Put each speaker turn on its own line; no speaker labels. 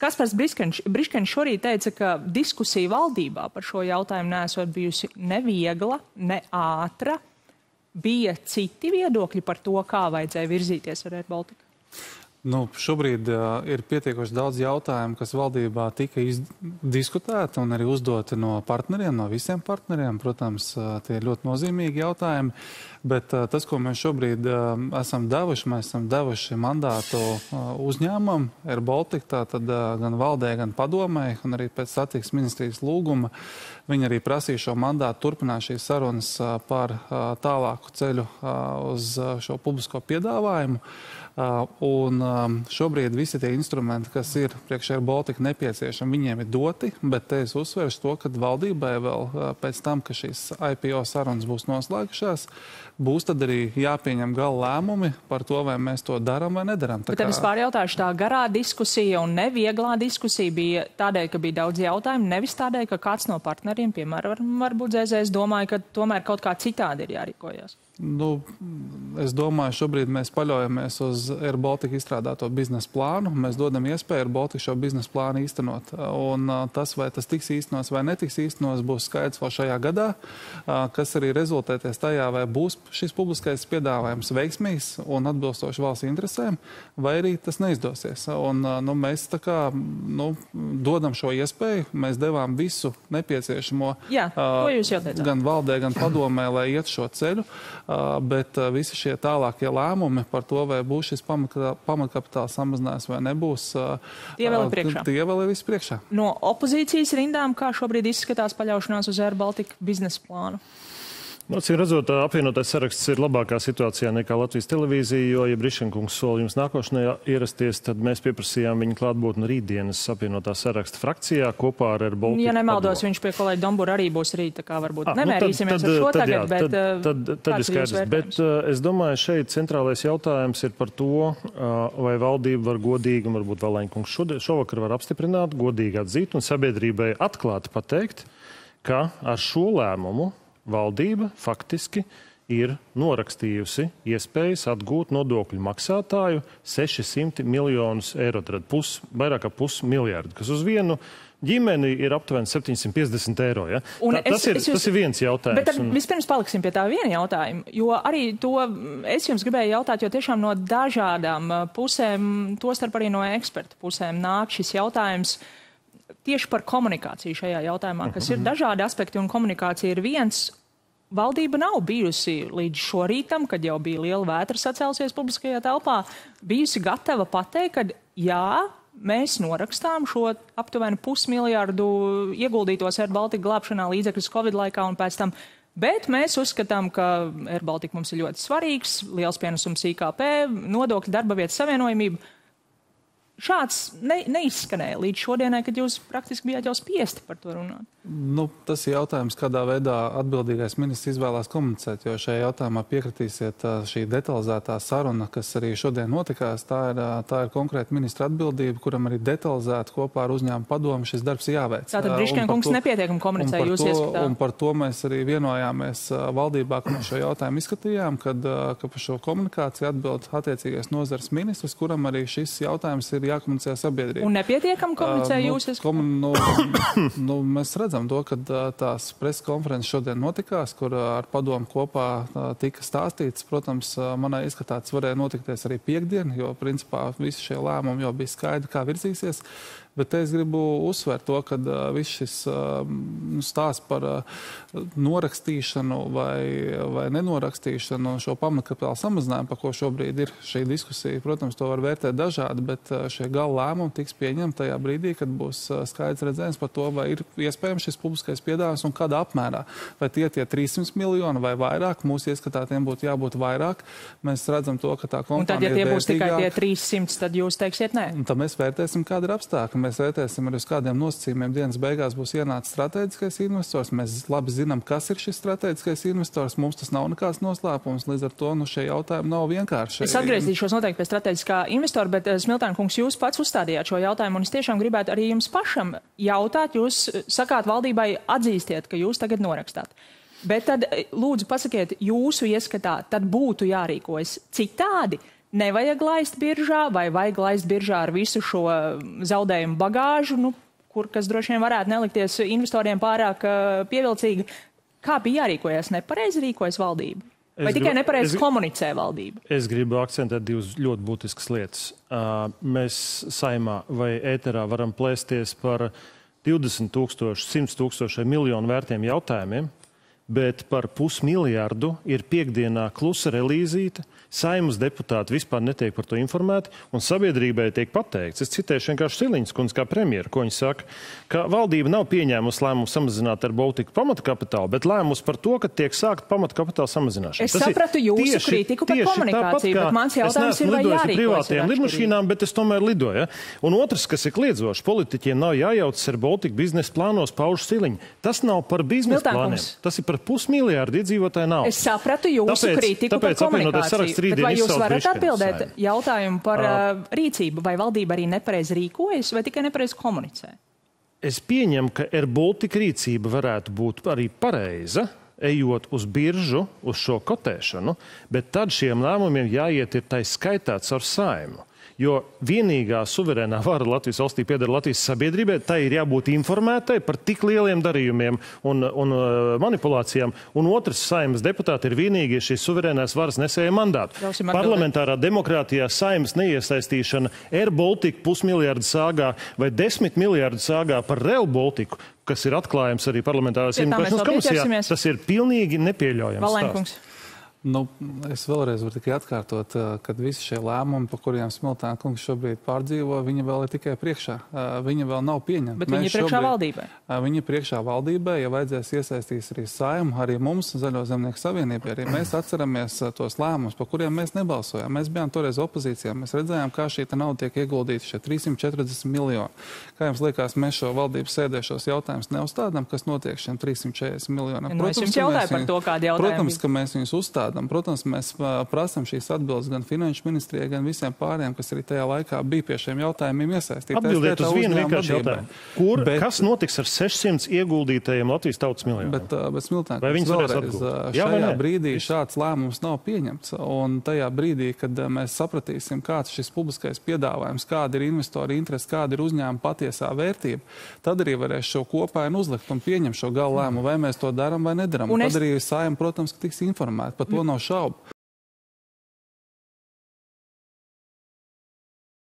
Kaspars Briškens šorīt teica, ka diskusija valdībā par šo jautājumu neesot bijusi neviegla, ne ātra. Bija citi viedokļi par to, kā vajadzēja virzīties ar Air Baltica?
Šobrīd ir pietiekoši daudz jautājumu, kas valdībā tika diskutēti un arī uzdoti no partneriem, no visiem partneriem. Protams, tie ir ļoti nozīmīgi jautājumi, bet tas, ko mēs šobrīd esam devuši, mēs esam devuši mandātu uzņēmumam Air Baltica, tad gan valdē, gan padomē, un arī pēc satiksmes ministrijas lūguma. Viņi arī prasīja šo mandātu turpināt šīs sarunas par tālāku ceļu uz šo publisko piedāvājumu. Un šobrīd visi tie instrumenti, kas ir priekš Air Baltica nepieciešami, viņiem ir doti, bet te es uzsveršu to, ka valdībai vēl pēc tam, ka šīs IPO sarunas būs noslēgušās, būs tad arī jāpieņem gala lēmumi par to, vai mēs to darām vai nedarām.
Bet tad es pārjautāšu, tā garā diskusija un nevieglā diskusija bija tādēļ, ka bija daudz jautājumu, nevis tādēļ, ka kāds no partneriem, piemēram, varbūt ZZS domāja, ka tomēr kaut kā citādi ir jārīkojas.
Es domāju, šobrīd mēs paļaujamies uz Air Baltica izstrādāto biznesa plānu. Mēs dodam iespēju Air Baltica šo biznesa plānu īstenot. Un tas, vai tas tiks īstenots vai netiks īstenots, būs skaidrs vēl šajā gadā, kas arī rezultēties tajā, vai būs šis publiskais piedāvājums veiksmīgs un atbilstoši valsts interesēm, vai arī tas neizdosies. Un mēs tā kā dodam šo iespēju, mēs devām visu nepieciešamo gan valdē, gan padomē, lai iet šo ceļu. Bet visi šie tālākie lēmumi par to, vai būs šis pamatkapitāla samazinājums vai nebūs,
tie vēl
ir visi priekšā.
No opozīcijas rindām, kā šobrīd izskatās paļaušanās uz Air Baltica biznesa plānu?
Acīm redzot, apvienotais saraksts ir labākā situācijā nekā Latvijas televīzija, jo, ja Briškenkungs sola jums nākošanai ierasties, tad mēs pieprasījām viņu klātbūtni rītdienas apvienotā saraksta frakcijā kopā ar Air Baltica.
Ja nemaldos, viņš pie kolēģa Dombura arī būs rīt, tā kā varbūt nemērīsimies ar šo tagad, bet
tad ir skaidrs. Bet es domāju, šeit centrālais jautājums ir par to, vai valdība var godīgi, un varbūt Valēņkungs šovakar var apstiprināt, godīgi atzīt un sabiedrībai atklāti pateikt, ka ar šo lēmumu valdība faktiski ir norakstījusi iespējas atgūt nodokļu maksātāju 600 miljonus eiro, tad vairāk kā pusmiljardu, kas uz vienu ģimeni ir aptuveni 750 eiro. Ja? Tas ir viens jautājums.
Bet vispirms paliksim pie tā viena jautājuma, jo arī to es jums gribēju jautāt, jo tiešām no dažādām pusēm, tostarp arī no ekspertu pusēm nāk šis jautājums tieši par komunikāciju šajā jautājumā, kas ir dažādi aspekti, un komunikācija ir viens. Valdība nav bijusi līdz šorītam, kad jau bija liela vētra sacēlusies publiskajā telpā, bijusi gatava pateikt, ka jā, mēs norakstām šo aptuveni pusmiljardu ieguldītos Air Baltica glābšanā līdzekļus Covid laikā un pēc tam. Bet mēs uzskatām, ka Air Baltica mums ir ļoti svarīgs, liels pienesums IKP, nodokļu, darba vietas savienojamība. Šāds neizskanēja līdz šodienai, kad jūs praktiski bijāt jau spiesti par to runāt.
Tas ir jautājums, kādā veidā atbildīgais ministrs izvēlās komunicēt, jo šajā jautājumā piekritīsiet šī detalizētā saruna, kas arī šodien notikās. Tā ir konkrēta ministra atbildība, kuram arī detalizēti kopā ar uzņēmumu padomu šis darbs jāveic.
Tātad Briškenkungs nepietiekami komunicēja jūs ieskatā.
Un par to mēs arī vienojāmies valdībā, kad mēs šo jautājumu izskatījām, ka par šo komunikāciju atbild attiecīgais nozares ministrs, kuram arī šis jautājums ir jākomunicē sabiedrība.
Un nepietiekami komunicē jūs ieskatā?
Mēs redzam to, ka tās preses konferences šodien notikās, kur ar padomu kopā tika stāstīts. Protams, manā ieskatā tas varēja notikties arī piekdien, jo principā visi šie lēmumi jau bija skaidri, kā virzīsies. Bet es gribu uzsvērt to, ka viss šis stāsts par norakstīšanu vai nenorakstīšanu, šo pamatkapitāla samazinājumu, par ko šobrīd ir šī diskusija, protams, to var vērtēt dažādi, bet šie gala lēmumi tiks pieņemti tajā brīdī, kad būs skaidrs redzējums par to, vai ir iespējams šis publiskais piedāvājums un kādā apmērā. Vai tie 300 miljoni vai vairāk, mūsu ieskatā tiem būtu jābūt vairāk. Mēs redzam to, ka tā kompānija ir vērtīgāka. Un tad, ja tie būs tikai tie 300, tad jūs teiksiet nē? Un tad mēs vērtēsim, kāda ir apstākļa. Mēs vērtēsim arī uz kādiem nosacījumiem dienas beigās būs ienācis strateģiskais investors. Mēs labi zinām, kas ir šis strateģiskais investors. Mums tas nav nekāds noslēpums. Līdz ar to šie jautājumi nav vienkārši.
Es atgriezīšos noteikti pie strateģiskā investora, bet Smiltāna kungs, jūs pats uzstādījāt šo jautājumu, un es tiešām gribētu arī jums pašam jautāt. Jūs sakāt valdībai, atzīstiet, ka jūs tagad norakstāt. Bet tad, lūdzu, pasakiet, jūsu ieskatā tad būtu jārīkojas citādi. nevajag laist biržā, vai vajag laist biržā ar visu šo zaudējumu bagāžu, kas droši vien varētu nelikties investoriem pārāk pievilcīgi. Kā bija jārīkojas? Nepareizi rīkojas valdība? Vai tikai nepareizi komunicē valdība?
Es gribu akcentēt divas ļoti būtiskas lietas. Mēs Saeimā vai ēterā varam plēsties par 20 000, 100 000, miljonu vērtiem jautājumiem, bet par 500 miljardu ir piekdienā klusa relīzīte. Saeimas deputāti vispār netiek par to informēti, un sabiedrībai tiek pateikts. Es citēšu vienkārši Siliņas kundzi kā premjeru, ko viņa saka, ka valdība nav pieņēmusi lēmumu samazināt ar Baltiku pamatkapitālu, bet lēmusi par to, ka tiek sākt pamatkapitāla samazināšana.
Es sapratu jūsu kritiku par komunikāciju, bet mans jautājums ir, vai jārīkojas
privātajām lidmašīnām, bet es tomēr lidoju. Ja? Un otrs, kas ir kliedzošs, politiķiem nav jājaucas ar Baltiku biznesa plānos, pauž Siliņa. Tas nav par biznesa plāniem. Tas ir par 500 miljārdu iedzīvotāju naudu.
Es sapratu jūsu kritiku par komunikāciju. Bet vai jūs varat atbildēt jautājumu par rīcību, vai valdība arī nepareizi rīkojas, vai tikai nepareizi komunicē?
Es pieņemu, ka Air Baltica rīcība varētu būt arī pareiza, ejot uz biržu, uz šo kotēšanu, bet tad šiem lēmumiem jāiet ir tai skaitā caur Saeimu. Jo vienīgā suverēnā vara Latvijas valstī pieder Latvijas sabiedrībai, tai ir jābūt informētai par tik lieliem darījumiem un manipulācijām. Un otrs, Saeimas deputāti ir vienīgie šīs suverēnās varas nesēja mandātu. Parlamentārā demokrātijā Saeimas neiesaistīšana Air Baltica 500 miljardu sāgā vai 10 miljardu sāgā par Rail Balticu, kas ir atklājums arī parlamentārās izmeklēšanas komisijā, tas ir pilnīgi nepieļaujams stāsts.
Es vēlreiz varu tikai atkārtot, ka visi šie lēmumi, pa kuriem Smiltēna kungs šobrīd pārdzīvo, viņa vēl ir tikai priekšā. Viņa vēl nav pieņemta.
Bet viņa ir priekšā valdībai.
Viņa ir priekšā valdībai, ja vajadzēs iesaistīs arī Saeimu, arī mums, Zaļo zemnieku savienībai. Arī mēs atceramies tos lēmumus, pa kuriem mēs nebalsojām. Mēs bijām toreiz opozīcijā. Mēs redzējām, kā šī nauda tiek ieguldīta, šie 340 miljoni. Kā jums liekas, mēs šo valdības sēdēšos jautājumus neuzstādām, kas notiek šiem 340 miljoniem? Protams, ka mēs viņus uzstādām. Protams, mēs prasam šīs atbildes gan Finanšu ministrijai, gan visiem pārējiem, kas arī tajā laikā bija pie šiem jautājumiem iesaistīti.
Atbildiet uz vienu vienkārši jautājumu. Kas notiks ar 600 ieguldītajiem Latvijas tautas miljoniem?
Bet Smiltēna, vēlreiz, šajā brīdī šāds lēmums nav pieņemts. Un tajā brīdī, kad mēs sapratīsim, kāds šis publiskais piedāvājums, kāda ir investori interesi, kāda ir uzņēmuma patiesā vērtība, tad arī varēs šo kopainu uzlikt un pieņemt šo galu lēmumu, vai mēs to darām vai nedaram. Tad arī Saeima, protams, tiks informēta. Par to nav šaubu.